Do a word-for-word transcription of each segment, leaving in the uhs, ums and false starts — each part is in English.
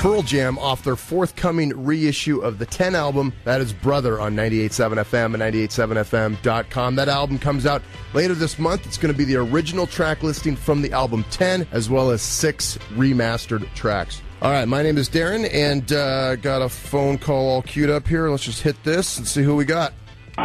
Pearl Jam off their forthcoming reissue of the ten album. That is Brother on ninety-eight point seven F M and ninety-eight point seven F M dot com. That album comes out later this month. It's going to be the original track listing from the album ten, as well as six remastered tracks. All right, my name is Darren, and uh, got a phone call all queued up here. Let's just hit this and see who we got.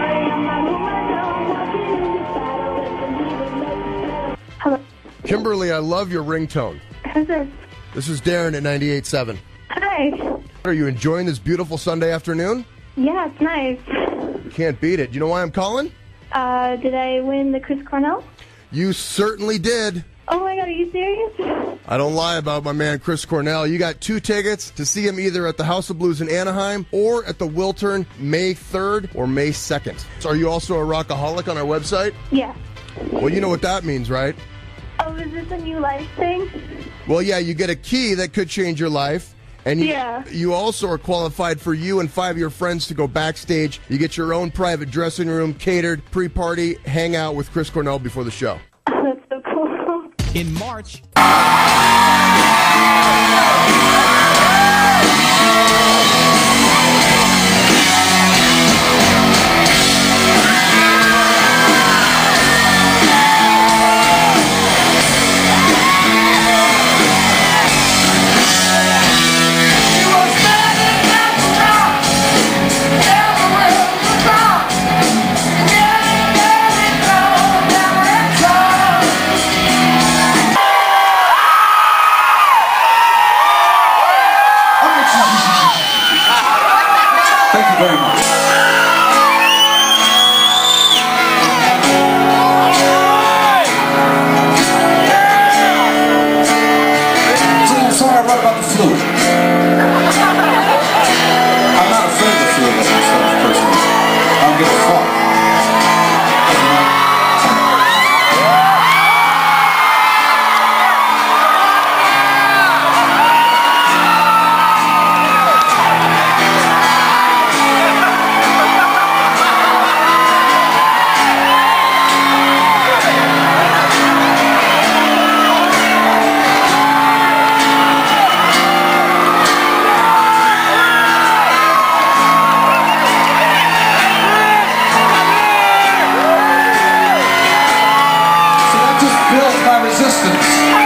Hello. Kimberly, I love your ringtone. Who's this? This is Darren at ninety-eight point seven. Hi. Are you enjoying this beautiful Sunday afternoon? Yeah, it's nice. Can't beat it. You know why I'm calling? Uh, did I win the Chris Cornell? You certainly did. Oh my god, are you serious? I don't lie about my man Chris Cornell. You got two tickets to see him either at the House of Blues in Anaheim or at the Wiltern May third or May second. So are you also a rockaholic on our website? Yeah. Well, you know what that means, right? Oh, is this a new life thing? Well, yeah, you get a key that could change your life. And you, Yeah. you also are qualified for you and five of your friends to go backstage. You get your own private dressing room, catered, pre-party, hang out with Chris Cornell before the show. Oh, that's so cool. In March. Thank you very much.